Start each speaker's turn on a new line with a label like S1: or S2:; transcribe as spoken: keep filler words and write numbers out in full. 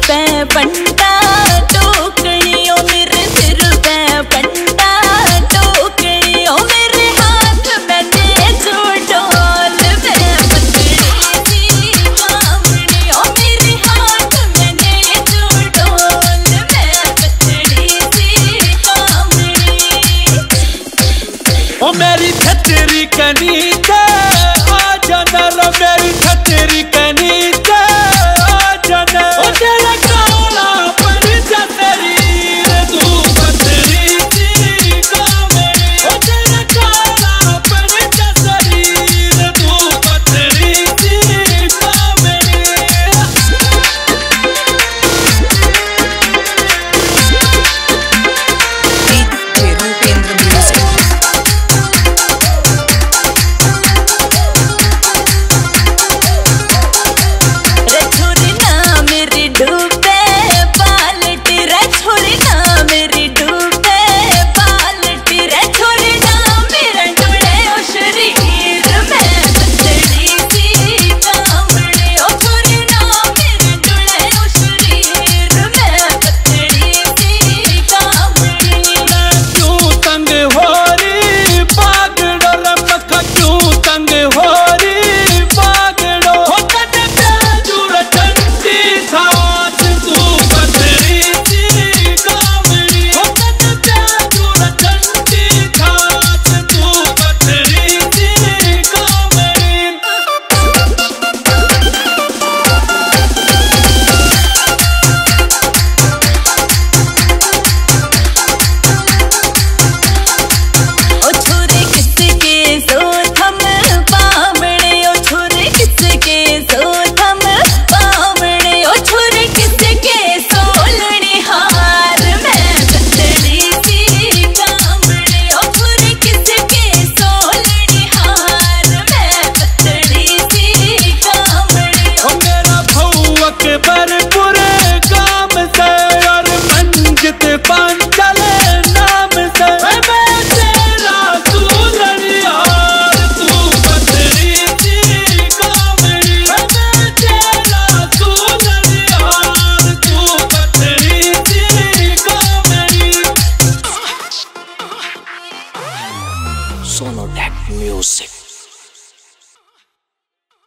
S1: पे बंटा टोकरी, ओ मेरे सिर पे बंटा टोकरी, ओ मेरे हाथ में दे जो ढोल में पतड़ी सी बावड़ी, ओ मेरे हाथ में दे जो ढोल में पतड़ी सी बावड़ी।
S2: ओ मेरी छतरी कनीते आ जाना रो, मेरी छतरी कनीते आ जाना। ओ तेरा